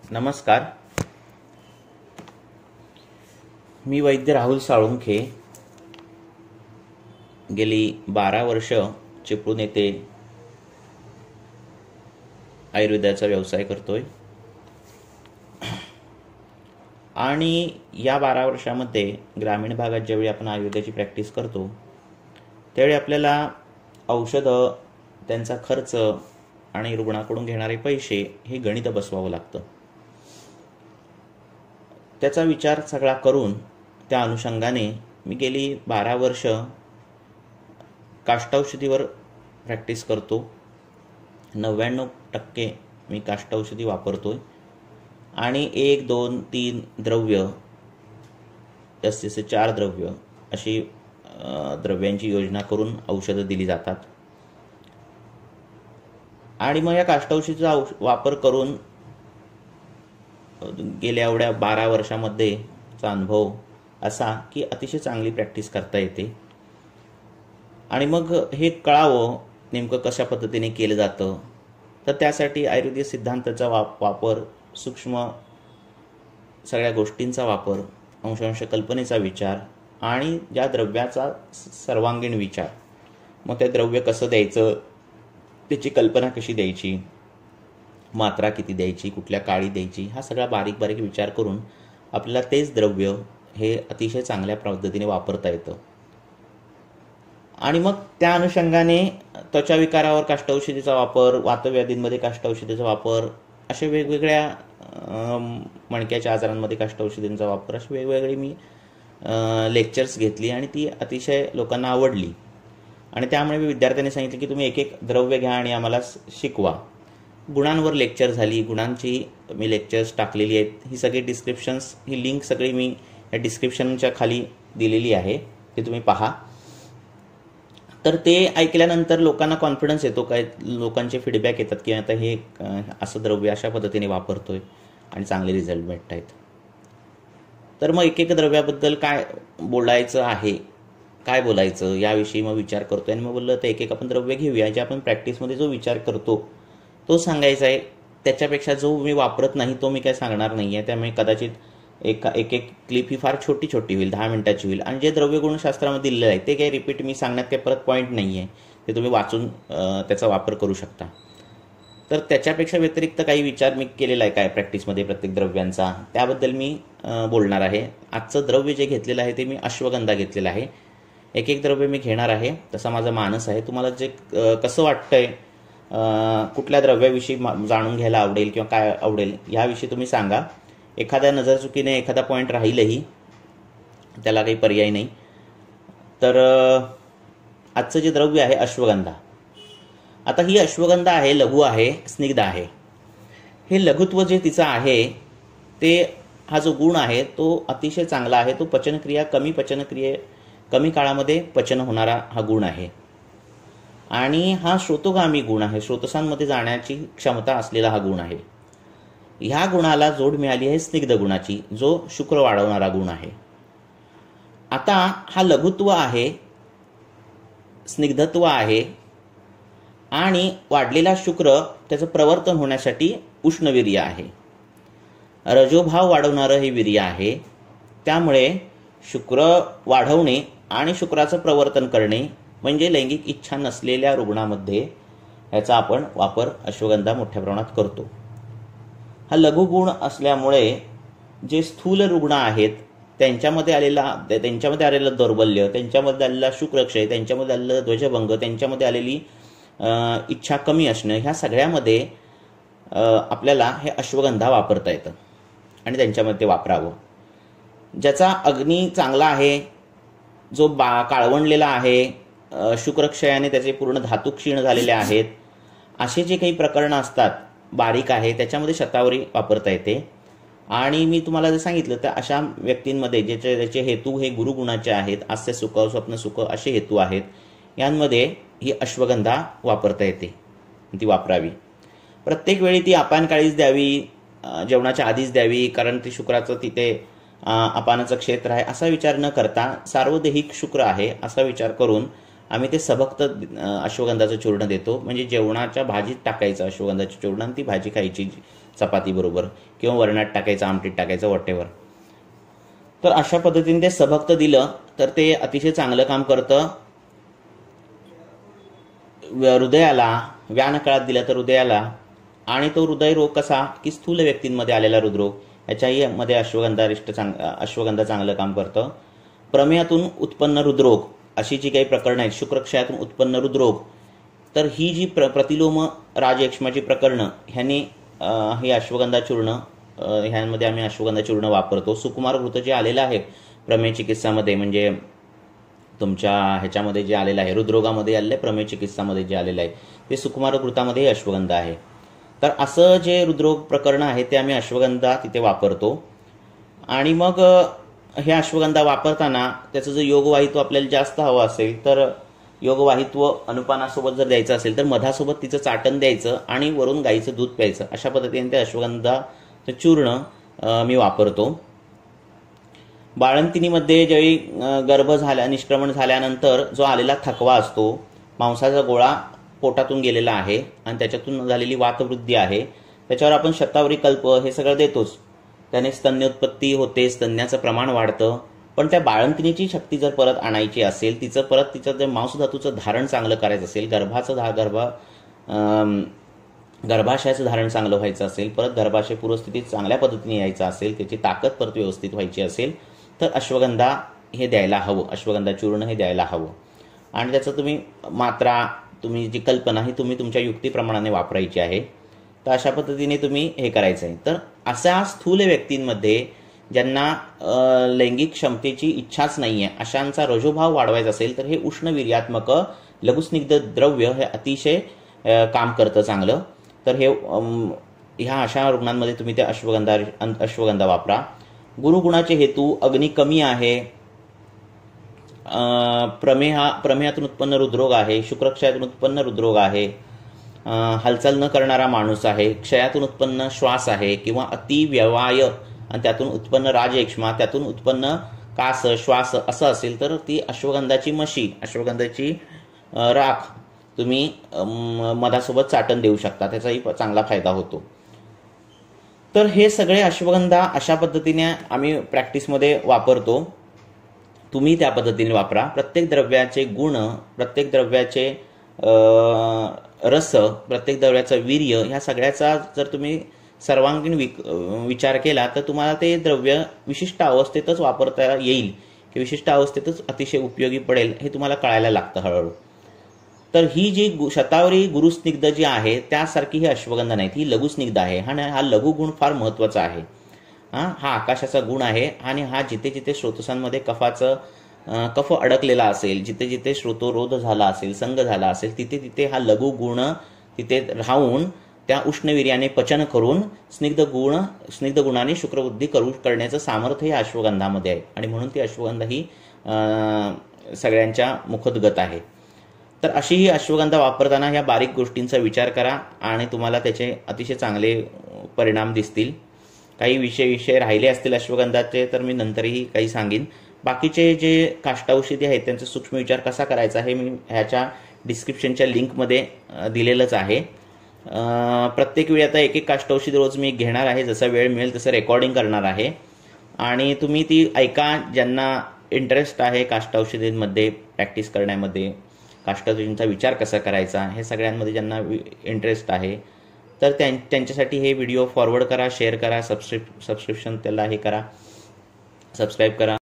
नमस्कार. मी वैद्य राहुल साळुंखे गेली 12 वर्ष चिपळूण येथे आयुर्वेदाचा व्यवसाय करतोय आणि या 12 वर्षामध्ये ग्रामीण भागात ज्यावेळी आपण आयुर्वेदाची प्रॅक्टिस करतो त्यावेळी आपल्याला औषधं, त्यांचा खर्च आणि रुग्णाकडून घेणारे पैसे हे गणित बसवावं लागतं. त्याचा विचार सगळा करून त्या अनुषंगाने मी गेली 12 वर्ष काष्ठौषधीवर प्रॅक्टिस करतो. 99% मी काष्ठौषधी वापरतोय आणि 1, 2, 3 द्रव्य, जास्तीचे 4 द्रव्य अशी द्रव्यांची योजना करून औषधं दिली जातात. आणि मग या काष्ठौषधीचा वापर करून गेल्या एवढ्या 12 वर्षामध्येचा अनुभव असा की अतिशय चांगली प्रॅक्टिस करता येते. आणि मग हे कळावं नेमकं कशा पद्धतीने केलं जातं, तर त्यासाठी आयुर्वेदिक सिद्धांताचा वापर, सूक्ष्म सगळ्या गोष्टींचा वापर, अंश कल्पनेचा विचार आणि ज्या द्रव्याचा सर्वांगीण विचार, मग ते द्रव्य कसं द्यायचं, त्याची कल्पना कशी द्यायची, मात्रा किती द्यायची, कुठल्या काळी द्यायची, हा सगळा बारीक बारीक विचार करून आपल्याला तेच द्रव्य हे अतिशय चांगल्या पद्धतीने वापरता येतं. आणि मग त्या अनुषंगाने त्वचा विकारावर काष्ठौषधीचा वापर, वातव्याधींमध्ये काष्ठौषधीचा वापर, अशा वेगवेगळ्या मणक्याच्या आजारांमध्ये काष्ठौषधींचा वापर, अशी वेगवेगळी मी लेक्चर्स घेतली आणि ती अतिशय लोकांना आवडली. आणि त्यामुळे मी विद्यार्थ्यांनी सांगितलं की तुम्ही एक एक द्रव्य घ्या आणि आम्हाला शिकवा. गुणांवर लेक्चर झाली, गुणांची मी लेक्चर्स टाकलेली आहेत. ही सगळी डिस्क्रिप्शन्स, ही लिंक सगळी मी या डिस्क्रिप्शनच्या खाली दिलेली आहे, ते तुम्ही पहा. तर ते ऐकल्यानंतर लोकांना कॉन्फिडन्स येतो, काय लोकांचे फीडबॅक येतात की आता हे असं द्रव्य अशा पद्धतीने वापरतोय आणि चांगले रिझल्ट मिळत आहेत. तर मग एक एक द्रव्याबद्दल काय बोलायचं आहे, काय बोलायचं याविषयी मग विचार करतोय. आणि मग बोललं तर एक एक आपण द्रव्य घेऊया, जे आपण प्रॅक्टिसमध्ये जो विचार करतो तो सांगायचा आहे. त्याच्यापेक्षा जो मी वापरत नाही तो मी काय सांगणार नाही आहे. त्यामुळे कदाचित एक एक क्लिप ही फार छोटी होईल, 10 मिनिटाची होईल. आणि जे द्रव्यगुणशास्त्रामध्ये दिलेलं आहे ते काही रिपीट मी सांगण्यात काही परत पॉईंट नाही आहे, ते तुम्ही वाचून त्याचा वापर करू शकता. तर त्याच्यापेक्षा व्यतिरिक्त काही विचार मी केलेला आहे काय प्रॅक्टिसमध्ये प्रत्येक द्रव्यांचा, त्याबद्दल मी बोलणार आहे. आजचं द्रव्य जे घेतलेलं आहे ते मी अश्वगंधा घेतलेलं आहे. एक एक द्रव्य मी घेणार आहे, तसा माझा मानस आहे. तुम्हाला जे कसं वाटतंय, कुठल्या द्रव्याविषयी जाणून घ्यायला आवडेल किंवा काय आवडेल ह्याविषयी तुम्ही सांगा. एखाद्या नजरचुकीने एखादा पॉईंट राहीलही, त्याला काही पर्याय नाही. तर आजचं जे द्रव्य आहे अश्वगंधा. आता ही अश्वगंधा आहे, लघु आहे, स्निग्ध आहे. हे लघुत्व जे तिचं आहे ते, हा जो गुण आहे तो अतिशय चांगला आहे. तो कमी काळामध्ये पचन होणारा हा गुण आहे. आणि हा श्रोतोगामी गुण आहे, स्रोतसांमध्ये जाण्याची क्षमता असलेला हा गुण आहे. ह्या गुणाला जोड मिळाली आहे स्निग्ध गुणाची, जो शुक्र वाढवणारा गुण आहे. आता हा लघुत्व आहे, स्निग्धत्व आहे आणि वाढलेला शुक्र त्याचं प्रवर्तन होण्यासाठी उष्णवीर्य आहे. रजोभाव वाढवणारं हे वीर्य आहे. त्यामुळे शुक्र वाढवणे आणि शुक्राचं प्रवर्तन करणे म्हणजे लैंगिक इच्छा नसलेल्या रुग्णामध्ये याचा आपण वापर अश्वगंधा मोठ्या प्रमाणात करतो. हा लघुगुण असल्यामुळे जे स्थूल रुग्ण आहेत त्यांच्यामध्ये आलेलं दौर्बल्य, त्यांच्यामध्ये आलेला शुक्रक्षय, त्यांच्यामध्ये आलेलं ध्वजभंग, त्यांच्यामध्ये आलेली इच्छा कमी असणं, ह्या सगळ्यामध्ये आपल्याला हे अश्वगंधा वापरता येतं आणि त्यांच्यामध्ये ते वापरावं. ज्याचा अग्नी चांगला आहे, जो काळवणलेला आहे, शुक्रक्षयाने त्याचे पूर्ण धातू क्षीण झालेले आहेत, असे जे काही प्रकरणं असतात, बारीक आहे, त्याच्यामध्ये शतावरी वापरता येते. आणि मी तुम्हाला जर सांगितलं तर अशा व्यक्तींमध्ये ज्याचे हेतू हे गुरुगुणाचे आहेत, हास्य सुख, स्वप्न सुख असे हेतू आहेत, यांमध्ये ही अश्वगंधा वापरता येते, ती वापरावी. प्रत्येक वेळी ती अपानकाळीच द्यावी, जेवणाच्या आधीच द्यावी, कारण ती शुक्राचं तिथे अपानाचं क्षेत्र आहे असा विचार न करता सार्वदेहिक शुक्र आहे असा विचार करून आम्ही ते सबक्त अश्वगंधाचं चूर्ण देतो. म्हणजे जेवणाच्या भाजीत टाकायचं अश्वगंधाचं चूर्ण आणि ती भाजी खायची चपाती बरोबर किंवा वरणात टाकायचं, आमटीत टाकायचं, व्हॉटेवर. तर अशा पद्धतीने ते सबक्त दिलं तर ते अतिशय चांगलं काम करतं. हृदयाला, व्यानकाळात दिला तर हृदयाला, आणि तो हृदयरोग कसा की स्थूल व्यक्तींमध्ये आलेला हृदरोग याच्याही मध्ये अश्वगंधा चांगलं काम करतं. प्रमेयातून उत्पन्न हृदरोग अशी जी काही प्रकरणं आहेत, शुक्रक्षयातून उत्पन्न हृदरोग, तर ही जी प्रतिलोम राजयक्ष्माची प्रकरणं ह्यांनी हे अश्वगंधा चूर्ण ह्यांमध्ये आम्ही अश्वगंधा चूर्ण वापरतो. सुकुमार घृत जे आलेलं आहे प्रमेय चिकित्सामध्ये, म्हणजे तुमच्या ह्याच्यामध्ये जे आलेलं आहे हृदरोगामध्ये आलेलं आहे, प्रमेय चिकित्सामध्ये जे आलेलं आहे ते सुकुमार घृतामध्ये अश्वगंधा आहे. तर असं जे हृदरोग प्रकरणं आहे ते आम्ही अश्वगंधा तिथे वापरतो. आणि मग हे अश्वगंधा वापरताना त्याचं जर योगवाहित्व आपल्याला जास्त हवं असेल तर योगवाहित्व अनुपानासोबत जर द्यायचं असेल तर मधासोबत तिचं चाटण द्यायचं आणि वरून गाईचं दूध प्यायचं. अशा पद्धतीने ते अश्वगंधा चूर्ण मी वापरतो. बाळंतिणीमध्ये ज्यावेळी निष्क्रमण झाल्यानंतर जो आलेला थकवा असतो, मांसाचा गोळा पोटातून गेलेला आहे आणि त्याच्यातून झालेली वातवृद्धी आहे, त्याच्यावर आपण शतावरी कल्प हे सगळं देतोच. त्याने स्तन्योत्पत्ती होते, स्तन्याचं प्रमाण वाढतं. पण त्या बाळंतिणीची शक्ती जर परत आणायची असेल, तिचं जर मांसधातूचं धारण चांगलं करायचं असेल, गर्भाशयाचं धारण चांगलं व्हायचं असेल, परत गर्भाशय पूर्वस्थितीत चांगल्या पद्धतीने यायचं असेल, त्याची ताकद परत व्यवस्थित व्हायची असेल तर अश्वगंधा हे द्यायला हवं, अश्वगंधा चूर्ण हे द्यायला हवं. आणि त्याचं तुम्ही मात्रा, तुम्ही जी कल्पना ही तुम्ही तुमच्या युक्तीप्रमाणे वापरायची आहे. तर अशा पद्धतीने तुम्ही हे करायचं आहे. तर अशा स्थूल व्यक्तींमध्ये ज्यांना लैंगिक क्षमतेची इच्छाच नाही आहे, अशांचा रजोभाव वाढवायचा असेल तर हे उष्णवीर्यात्मक लघुस्निग्ध द्रव्य हे अतिशय काम करतं चांगलं. तर हे ह्या अशा रुग्णांमध्ये तुम्ही ते अश्वगंधा वापरा. गुरुगुणाचे हेतू अग्नी कमी आहे, प्रमेयातून उत्पन्न हृदरोग आहे, शुक्रक्षयातून उत्पन्न हृदरोग आहे, हालचाल न करणारा माणूस आहे, क्षयातून उत्पन्न श्वास आहे किंवा अतिव्यवाय आणि त्यातून उत्पन्न राजयक्ष्मा, त्यातून उत्पन्न कास, श्वास असं असेल तर ती अश्वगंधाची मशी, अश्वगंधाची राख तुम्ही मधासोबत चाटण देऊ शकता, त्याचाही चांगला फायदा होतो. तर हे सगळे अश्वगंधा अशा पद्धतीने आम्ही प्रॅक्टिसमध्ये वापरतो. तुम्ही त्या पद्धतीने वापरा. प्रत्येक द्रव्याचे गुण, प्रत्येक द्रव्याचे रस, प्रत्येक द्रव्याचं वीर्य, ह्या सगळ्याचा जर तुम्ही सर्वांगीण विचार केला तर तुम्हाला ते द्रव्य विशिष्ट अवस्थेतच वापरता येईल की विशिष्ट अवस्थेतच अतिशय उपयोगी पडेल हे तुम्हाला कळायला लागतं हळूहळू. तर ही जी शतावरी गुरुस्निग्ध जी आहे त्यासारखी ही अश्वगंधा नाही, ही लघुस्निग्ध आहे. हा लघु गुण फार महत्वाचा आहे. हा आकाशाचा गुण आहे आणि हा जिथे जिथे स्रोतसांमध्ये कफ अडकलेला असेल, जिथे जिथे श्रोतोरोध झाला असेल, संग झाला असेल, तिथे तिथे हा लघु गुण तिथे राहून त्या उष्णवीर्याने पचन करून स्निग्ध गुणाने शुक्रवृद्धी करण्याचं सामर्थ्य हे अश्वगंधामध्ये आहे. आणि म्हणून ती अश्वगंधा ही सगळ्यांच्या मुखोद्गत आहे. तर अशी ही अश्वगंधा वापरताना ह्या बारीक गोष्टींचा विचार करा आणि तुम्हाला त्याचे अतिशय चांगले परिणाम दिसतील. काही विषय राहिले असतील अश्वगंधाचे तर मी नंतरही काही सांगेन. बाकीचे जे काष्ठौषधी आहेत त्यांचा सूक्ष्म विचार कसा करायचा हे मी ह्याच्या डिस्क्रिप्शनच्या लिंकमध्ये दिलेलंच आहे. प्रत्येक वेळी आता एक काष्ठौषधी रोज मी घेणार आहे, जसा वेळ मिळेल तसं रेकॉर्डिंग करणार आहे आणि तुम्ही ती ऐका. ज्यांना इंटरेस्ट आहे काष्ठौषधींमध्ये प्रॅक्टिस करण्यामध्ये, काष्ठौषधींचा विचार कसा करायचा हे सगळ्यांमध्ये ज्यांना इंटरेस्ट आहे तर त्यांच्यासाठी हे व्हिडिओ फॉरवर्ड करा, शेअर करा, सबस्क्रिप्शन त्याला हे करा, सबस्क्राईब करा.